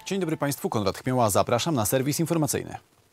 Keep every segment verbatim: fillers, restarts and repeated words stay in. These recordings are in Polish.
Dzień dobry Państwu, Konrad Chmiała, zapraszam na serwis informacyjny.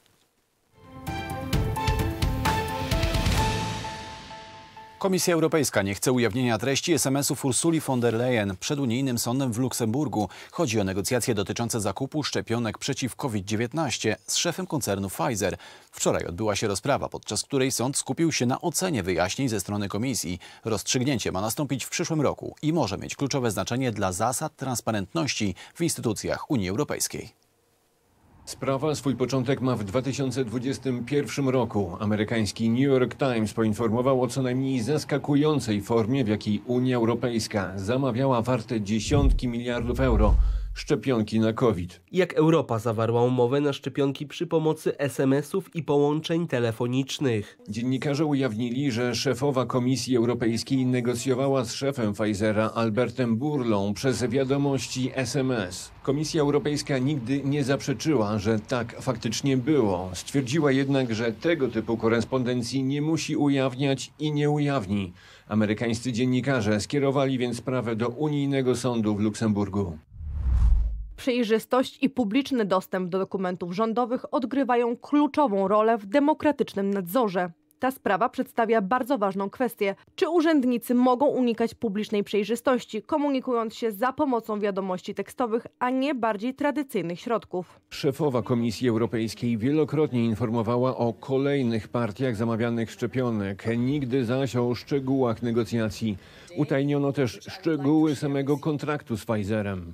Komisja Europejska nie chce ujawnienia treści es em esów Ursuli von der Leyen przed unijnym sądem w Luksemburgu. Chodzi o negocjacje dotyczące zakupu szczepionek przeciw COVID dziewiętnaście z szefem koncernu Pfizer. Wczoraj odbyła się rozprawa, podczas której sąd skupił się na ocenie wyjaśnień ze strony komisji. Rozstrzygnięcie ma nastąpić w przyszłym roku i może mieć kluczowe znaczenie dla zasad transparentności w instytucjach Unii Europejskiej. Sprawa swój początek ma w dwa tysiące dwudziestym pierwszym roku. Amerykański New York Times poinformował o co najmniej zaskakującej formie, w jakiej Unia Europejska zamawiała warte dziesiątki miliardów euro szczepionki na COVID. Jak Europa zawarła umowę na szczepionki przy pomocy es em esów i połączeń telefonicznych. Dziennikarze ujawnili, że szefowa Komisji Europejskiej negocjowała z szefem Pfizera Albertem Bourlą przez wiadomości es em es. Komisja Europejska nigdy nie zaprzeczyła, że tak faktycznie było. Stwierdziła jednak, że tego typu korespondencji nie musi ujawniać i nie ujawni. Amerykańscy dziennikarze skierowali więc sprawę do unijnego sądu w Luksemburgu. Przejrzystość i publiczny dostęp do dokumentów rządowych odgrywają kluczową rolę w demokratycznym nadzorze. Ta sprawa przedstawia bardzo ważną kwestię. Czy urzędnicy mogą unikać publicznej przejrzystości, komunikując się za pomocą wiadomości tekstowych, a nie bardziej tradycyjnych środków? Szefowa Komisji Europejskiej wielokrotnie informowała o kolejnych partiach zamawianych szczepionek, nigdy zaś o szczegółach negocjacji. Utajniono też szczegóły samego kontraktu z Pfizerem.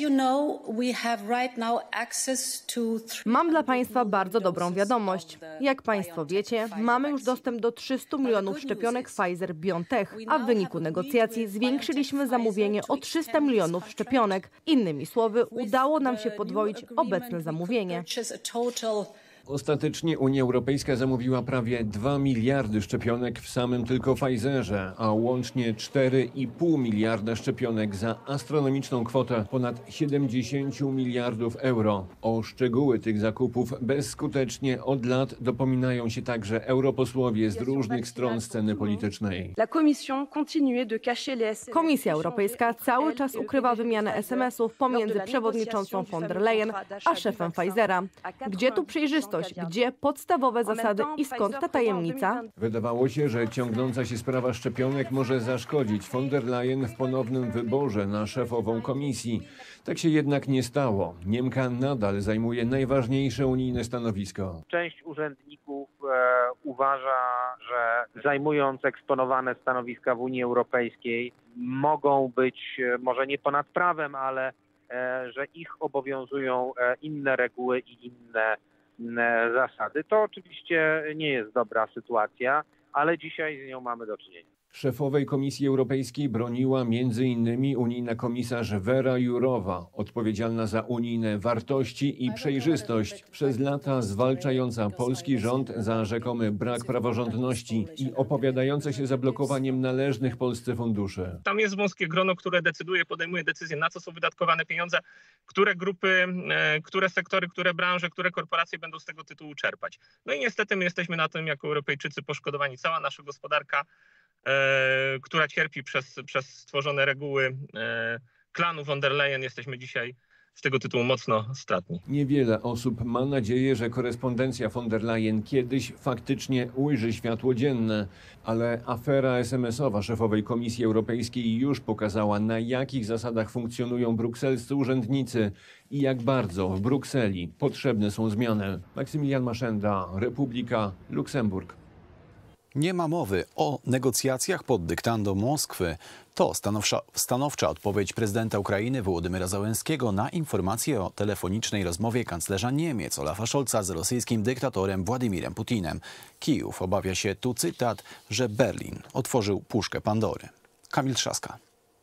Mam dla Państwa bardzo dobrą wiadomość. Jak Państwo wiecie, mamy już dostęp do trzystu milionów szczepionek Pfizer-BioNTech, a w wyniku negocjacji zwiększyliśmy zamówienie o trzysta milionów szczepionek. Innymi słowy, udało nam się podwoić obecne zamówienie. Ostatecznie Unia Europejska zamówiła prawie dwa miliardy szczepionek w samym tylko Pfizerze, a łącznie cztery i pół miliarda szczepionek za astronomiczną kwotę ponad siedemdziesiąt miliardów euro. O szczegóły tych zakupów bezskutecznie od lat dopominają się także europosłowie z różnych stron sceny politycznej. Komisja Europejska cały czas ukrywa wymianę es em esów pomiędzy przewodniczącą von der Leyen a szefem Pfizera. Gdzie tu przejrzystość? Gdzie podstawowe zasady i skąd ta tajemnica? Wydawało się, że ciągnąca się sprawa szczepionek może zaszkodzić von der Leyen w ponownym wyborze na szefową komisji. Tak się jednak nie stało. Niemka nadal zajmuje najważniejsze unijne stanowisko. Część urzędników e, uważa, że zajmując eksponowane stanowiska w Unii Europejskiej mogą być e, może nie ponad prawem, ale e, że ich obowiązują e, inne reguły i inne zasady. To oczywiście nie jest dobra sytuacja, ale dzisiaj z nią mamy do czynienia. Szefowej Komisji Europejskiej broniła między innymi unijna komisarz Vera Jourová, odpowiedzialna za unijne wartości i przejrzystość, przez lata zwalczająca polski rząd za rzekomy brak praworządności i opowiadająca się za blokowaniem należnych Polsce funduszy. Tam jest wąskie grono, które decyduje, podejmuje decyzje, na co są wydatkowane pieniądze, które grupy, które sektory, które branże, które korporacje będą z tego tytułu czerpać. No i niestety my jesteśmy na tym jako Europejczycy poszkodowani. Cała nasza gospodarka, E, która cierpi przez, przez stworzone reguły e, klanu von der Leyen. Jesteśmy dzisiaj z tego tytułu mocno stratni. Niewiele osób ma nadzieję, że korespondencja von der Leyen kiedyś faktycznie ujrzy światło dzienne, ale afera es em esowa szefowej Komisji Europejskiej już pokazała, na jakich zasadach funkcjonują brukselscy urzędnicy i jak bardzo w Brukseli potrzebne są zmiany. Maksymilian Maszenda, Republika, Luksemburg. Nie ma mowy o negocjacjach pod dyktando Moskwy. To stanowcza, stanowcza odpowiedź prezydenta Ukrainy Wołodymyra Zełenskiego na informację o telefonicznej rozmowie kanclerza Niemiec Olafa Scholza z rosyjskim dyktatorem Władimirem Putinem. Kijów obawia się, tu cytat, że Berlin otworzył puszkę Pandory. Kamil Trzaska.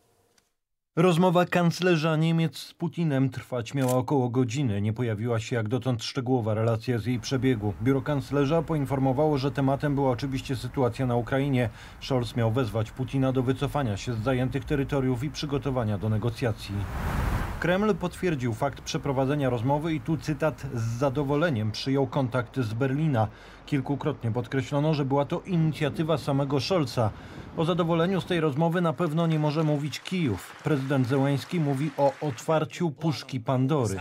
Rozmowa kanclerza Niemiec z Putinem trwać miała około godziny. Nie pojawiła się jak dotąd szczegółowa relacja z jej przebiegu. Biuro kanclerza poinformowało, że tematem była oczywiście sytuacja na Ukrainie. Scholz miał wezwać Putina do wycofania się z zajętych terytoriów i przygotowania do negocjacji. Kreml potwierdził fakt przeprowadzenia rozmowy i tu cytat: z zadowoleniem przyjął kontakt z Berlina. Kilkukrotnie podkreślono, że była to inicjatywa samego Scholza. O zadowoleniu z tej rozmowy na pewno nie może mówić Kijów. Prezydent Zełenski mówi o otwarciu puszki Pandory.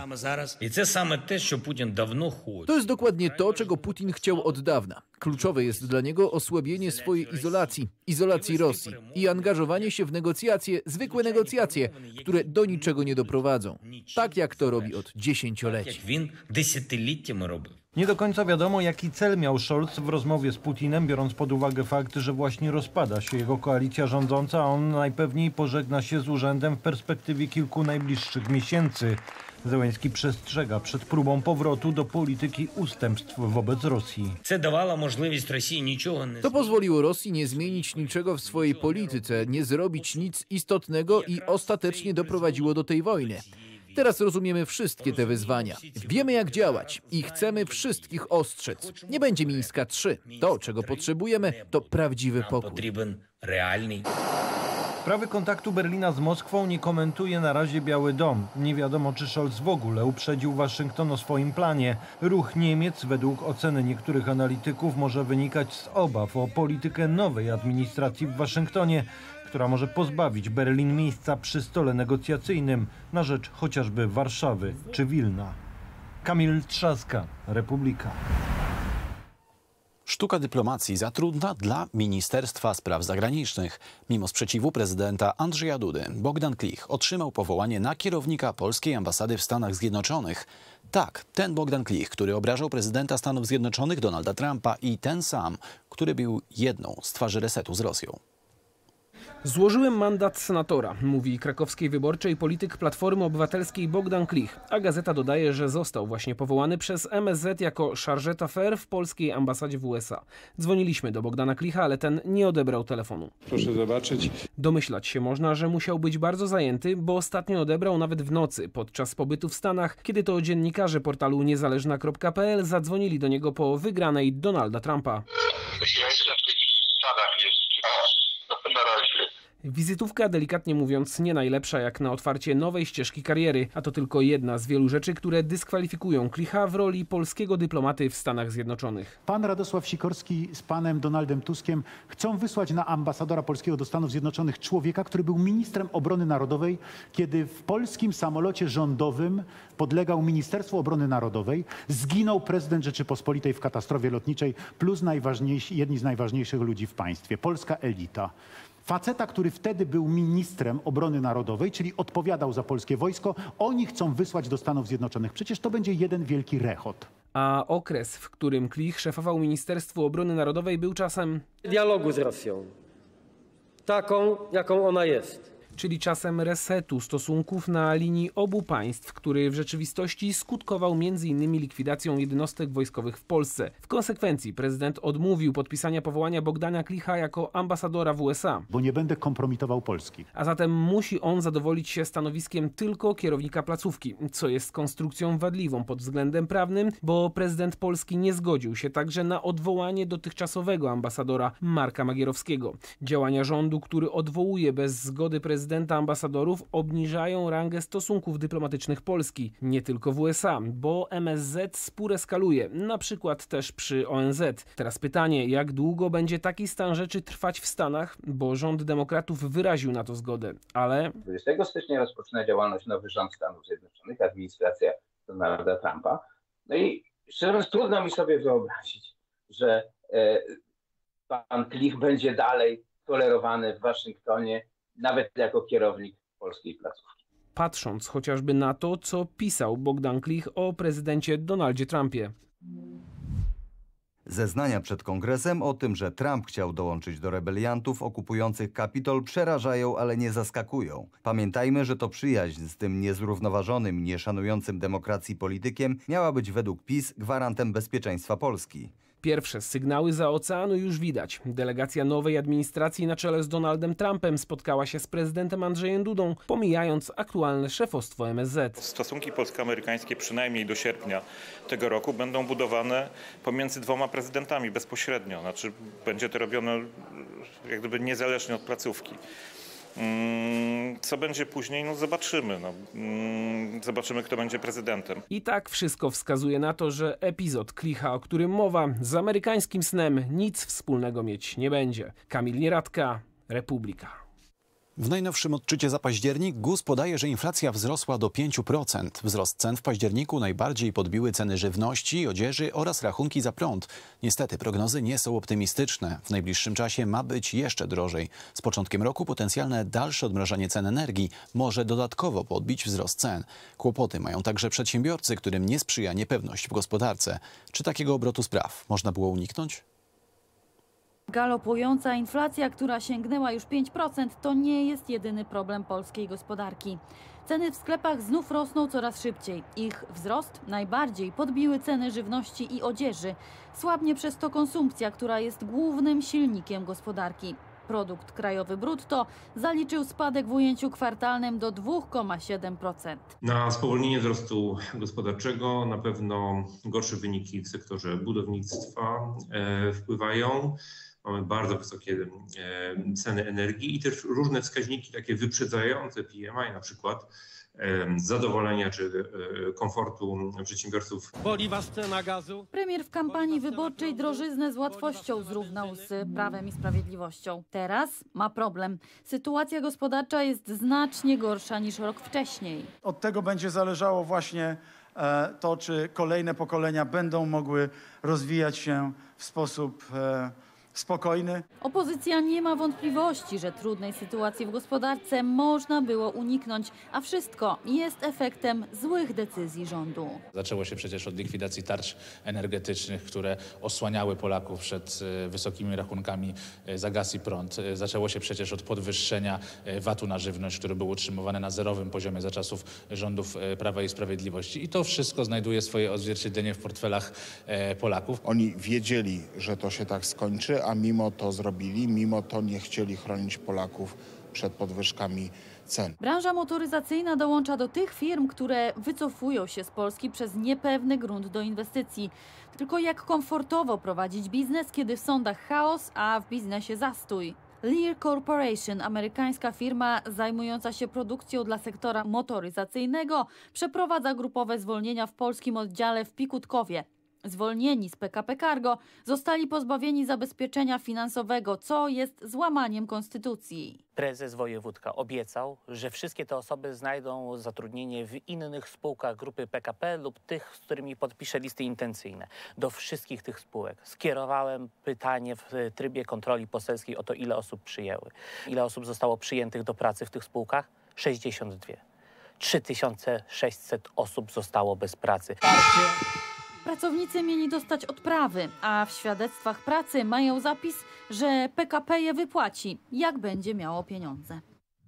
To jest dokładnie to, czego Putin chciał od dawna. Kluczowe jest dla niego osłabienie swojej izolacji, izolacji Rosji i angażowanie się w negocjacje, zwykłe negocjacje, które do niczego nie doprowadzą. Tak jak to robi od dziesięcioleci. Nie do końca wiadomo, jaki cel miał Scholz w rozmowie z Putinem, biorąc pod uwagę fakt, że właśnie rozpada się jego koalicja rządząca, a on najpewniej pożegna się z urzędem w perspektywie kilku najbliższych miesięcy. Zełenski przestrzega przed próbą powrotu do polityki ustępstw wobec Rosji. To pozwoliło Rosji nie zmienić niczego w swojej polityce, nie zrobić nic istotnego i ostatecznie doprowadziło do tej wojny. Teraz rozumiemy wszystkie te wyzwania. Wiemy, jak działać i chcemy wszystkich ostrzec. Nie będzie Mińska trzy. To, czego potrzebujemy, to prawdziwy pokój. Sprawy kontaktu Berlina z Moskwą nie komentuje na razie Biały Dom. Nie wiadomo, czy Scholz w ogóle uprzedził Waszyngton o swoim planie. Ruch Niemiec, według oceny niektórych analityków, może wynikać z obaw o politykę nowej administracji w Waszyngtonie, która może pozbawić Berlin miejsca przy stole negocjacyjnym na rzecz chociażby Warszawy czy Wilna. Kamil Trzaska, Republika. Sztuka dyplomacji za trudna dla Ministerstwa Spraw Zagranicznych. Mimo sprzeciwu prezydenta Andrzeja Dudy, Bogdan Klich otrzymał powołanie na kierownika polskiej ambasady w Stanach Zjednoczonych. Tak, ten Bogdan Klich, który obrażał prezydenta Stanów Zjednoczonych Donalda Trumpa i ten sam, który był jedną z twarzy resetu z Rosją. Złożyłem mandat senatora, mówi krakowskiej wyborczej polityk Platformy Obywatelskiej Bogdan Klich, a gazeta dodaje, że został właśnie powołany przez M S Z jako chargé d'affaires w polskiej ambasadzie w U S A. Dzwoniliśmy do Bogdana Klicha, ale ten nie odebrał telefonu. Proszę zobaczyć. Domyślać się można, że musiał być bardzo zajęty, bo ostatnio odebrał nawet w nocy, podczas pobytu w Stanach, kiedy to dziennikarze portalu niezależna kropka p l zadzwonili do niego po wygranej Donalda Trumpa. Wizytówka, delikatnie mówiąc, nie najlepsza jak na otwarcie nowej ścieżki kariery, a to tylko jedna z wielu rzeczy, które dyskwalifikują Klicha w roli polskiego dyplomaty w Stanach Zjednoczonych. Pan Radosław Sikorski z panem Donaldem Tuskiem chcą wysłać na ambasadora polskiego do Stanów Zjednoczonych człowieka, który był ministrem obrony narodowej, kiedy w polskim samolocie rządowym podlegał Ministerstwu Obrony Narodowej, zginął prezydent Rzeczypospolitej w katastrofie lotniczej, plus najważniejsi, jedni z najważniejszych ludzi w państwie, polska elita. Faceta, który wtedy był ministrem obrony narodowej, czyli odpowiadał za polskie wojsko, oni chcą wysłać do Stanów Zjednoczonych. Przecież to będzie jeden wielki rechot. A okres, w którym Klich szefował Ministerstwu Obrony Narodowej, był czasem dialogu z Rosją. Taką, jaką ona jest. Czyli czasem resetu stosunków na linii obu państw, który w rzeczywistości skutkował między innymi likwidacją jednostek wojskowych w Polsce. W konsekwencji prezydent odmówił podpisania powołania Bogdana Klicha jako ambasadora w U S A. Bo nie będę kompromitował Polski. A zatem musi on zadowolić się stanowiskiem tylko kierownika placówki, co jest konstrukcją wadliwą pod względem prawnym, bo prezydent Polski nie zgodził się także na odwołanie dotychczasowego ambasadora Marka Magierowskiego. Działania rządu, który odwołuje bez zgody prezydenta prezydenta ambasadorów, obniżają rangę stosunków dyplomatycznych Polski. Nie tylko w U S A, bo M S Z spór eskaluje, na przykład też przy O N Z. Teraz pytanie, jak długo będzie taki stan rzeczy trwać w Stanach, bo rząd demokratów wyraził na to zgodę, ale... dwudziestego stycznia rozpoczyna działalność nowy rząd Stanów Zjednoczonych, administracja Donalda Trumpa. No i szczerze mówiąc, trudno mi sobie wyobrazić, że e, pan Klich będzie dalej tolerowany w Waszyngtonie, nawet jako kierownik polskiej placówki. Patrząc chociażby na to, co pisał Bogdan Klich o prezydencie Donaldzie Trumpie. Zeznania przed Kongresem o tym, że Trump chciał dołączyć do rebeliantów okupujących Kapitol, przerażają, ale nie zaskakują. Pamiętajmy, że to przyjaźń z tym niezrównoważonym i nieszanującym demokracji politykiem miała być według PiS gwarantem bezpieczeństwa Polski. Pierwsze sygnały za oceanu już widać. Delegacja nowej administracji na czele z Donaldem Trumpem spotkała się z prezydentem Andrzejem Dudą, pomijając aktualne szefostwo M S Z. Stosunki polsko-amerykańskie przynajmniej do sierpnia tego roku będą budowane pomiędzy dwoma prezydentami bezpośrednio. Znaczy będzie to robione jak gdyby niezależnie od placówki. Co będzie później? No zobaczymy. No, zobaczymy, kto będzie prezydentem. I tak wszystko wskazuje na to, że epizod Klicha, o którym mowa, z amerykańskim snem nic wspólnego mieć nie będzie. Kamil Nieradka, Republika. W najnowszym odczycie za październik G U S podaje, że inflacja wzrosła do pięć procent. Wzrost cen w październiku najbardziej podbiły ceny żywności, odzieży oraz rachunki za prąd. Niestety prognozy nie są optymistyczne. W najbliższym czasie ma być jeszcze drożej. Z początkiem roku potencjalne dalsze odmrażanie cen energii może dodatkowo podbić wzrost cen. Kłopoty mają także przedsiębiorcy, którym nie sprzyja niepewność w gospodarce. Czy takiego obrotu spraw można było uniknąć? Galopująca inflacja, która sięgnęła już pięć procent, to nie jest jedyny problem polskiej gospodarki. Ceny w sklepach znów rosną coraz szybciej. Ich wzrost najbardziej podbiły ceny żywności i odzieży. Słabnie przez to konsumpcja, która jest głównym silnikiem gospodarki. Produkt krajowy brutto zaliczył spadek w ujęciu kwartalnym do dwa przecinek siedem procent. Na spowolnienie wzrostu gospodarczego na pewno gorsze wyniki w sektorze budownictwa e, wpływają. Mamy bardzo wysokie e, ceny energii i też różne wskaźniki takie wyprzedzające P M I, na przykład e, zadowolenia czy e, komfortu przedsiębiorców. Boli was cena gazu? Premier w kampanii wyborczej drożyznę z łatwością zrównał z Prawem i Sprawiedliwością. Teraz ma problem. Sytuacja gospodarcza jest znacznie gorsza niż rok wcześniej. Od tego będzie zależało właśnie e, to, czy kolejne pokolenia będą mogły rozwijać się w sposób e, spokojny. Opozycja nie ma wątpliwości, że trudnej sytuacji w gospodarce można było uniknąć, a wszystko jest efektem złych decyzji rządu. Zaczęło się przecież od likwidacji tarcz energetycznych, które osłaniały Polaków przed wysokimi rachunkami za gaz i prąd. Zaczęło się przecież od podwyższenia vatu na żywność, który był utrzymywany na zerowym poziomie za czasów rządów Prawa i Sprawiedliwości. I to wszystko znajduje swoje odzwierciedlenie w portfelach Polaków. Oni wiedzieli, że to się tak skończy, a mimo to zrobili, mimo to nie chcieli chronić Polaków przed podwyżkami cen. Branża motoryzacyjna dołącza do tych firm, które wycofują się z Polski przez niepewny grunt do inwestycji. Tylko jak komfortowo prowadzić biznes, kiedy w sądach chaos, a w biznesie zastój? Lear Corporation, amerykańska firma zajmująca się produkcją dla sektora motoryzacyjnego, przeprowadza grupowe zwolnienia w polskim oddziale w Pikutkowie. Zwolnieni z P K P Cargo zostali pozbawieni zabezpieczenia finansowego, co jest złamaniem konstytucji. Prezes wojewódzka obiecał, że wszystkie te osoby znajdą zatrudnienie w innych spółkach grupy P K P lub tych, z którymi podpisze listy intencyjne. Do wszystkich tych spółek skierowałem pytanie w trybie kontroli poselskiej o to, ile osób przyjęły. Ile osób zostało przyjętych do pracy w tych spółkach? sześćdziesiąt dwa. trzy tysiące sześćset osób zostało bez pracy. Pracownicy mieli dostać odprawy, a w świadectwach pracy mają zapis, że P K P je wypłaci, jak będzie miało pieniądze.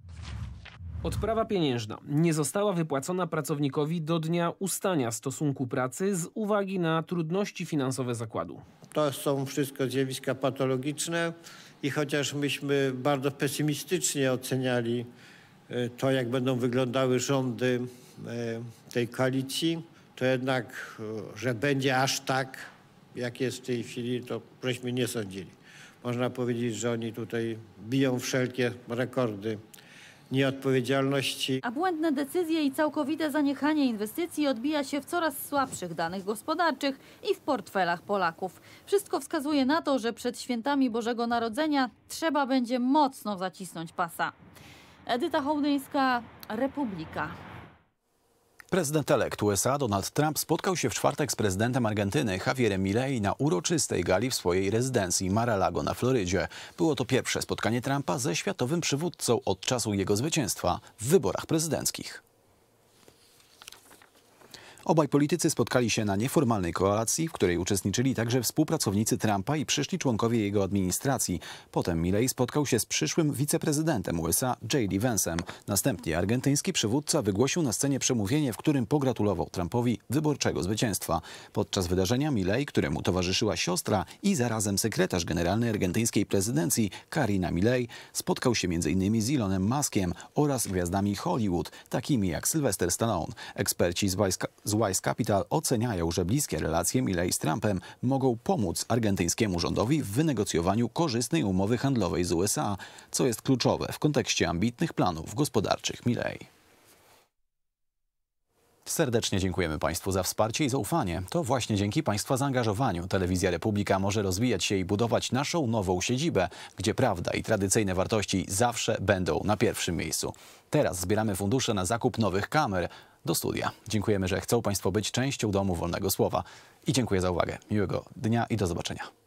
Odprawa pieniężna nie została wypłacona pracownikowi do dnia ustania stosunku pracy z uwagi na trudności finansowe zakładu. To są wszystko zjawiska patologiczne i chociaż myśmy bardzo pesymistycznie oceniali to, jak będą wyglądały rządy tej koalicji, to jednak, że będzie aż tak, jak jest w tej chwili, to żeśmy nie sądzili. Można powiedzieć, że oni tutaj biją wszelkie rekordy nieodpowiedzialności. A błędne decyzje i całkowite zaniechanie inwestycji odbija się w coraz słabszych danych gospodarczych i w portfelach Polaków. Wszystko wskazuje na to, że przed świętami Bożego Narodzenia trzeba będzie mocno zacisnąć pasa. Edyta Hołdyńska, Republika. Prezydent elekt U S A Donald Trump spotkał się w czwartek z prezydentem Argentyny Javierem Milei na uroczystej gali w swojej rezydencji Mar-a-Lago na Florydzie. Było to pierwsze spotkanie Trumpa ze światowym przywódcą od czasu jego zwycięstwa w wyborach prezydenckich. Obaj politycy spotkali się na nieformalnej kolacji, w której uczestniczyli także współpracownicy Trumpa i przyszli członkowie jego administracji. Potem Milei spotkał się z przyszłym wiceprezydentem U S A J D Vance'em. Następnie argentyński przywódca wygłosił na scenie przemówienie, w którym pogratulował Trumpowi wyborczego zwycięstwa. Podczas wydarzenia Milei, któremu towarzyszyła siostra i zarazem sekretarz generalny argentyńskiej prezydencji Karina Milei, spotkał się między innymi z Elonem Muskiem oraz gwiazdami Hollywood, takimi jak Sylvester Stallone. Eksperci z wojska, z z Wise Capital oceniają, że bliskie relacje Milley z Trumpem mogą pomóc argentyńskiemu rządowi w wynegocjowaniu korzystnej umowy handlowej z U S A, co jest kluczowe w kontekście ambitnych planów gospodarczych Milley. Serdecznie dziękujemy Państwu za wsparcie i zaufanie. To właśnie dzięki Państwa zaangażowaniu Telewizja Republika może rozwijać się i budować naszą nową siedzibę, gdzie prawda i tradycyjne wartości zawsze będą na pierwszym miejscu. Teraz zbieramy fundusze na zakup nowych kamer do studia. Dziękujemy, że chcą Państwo być częścią Domu Wolnego Słowa. I dziękuję za uwagę. Miłego dnia i do zobaczenia.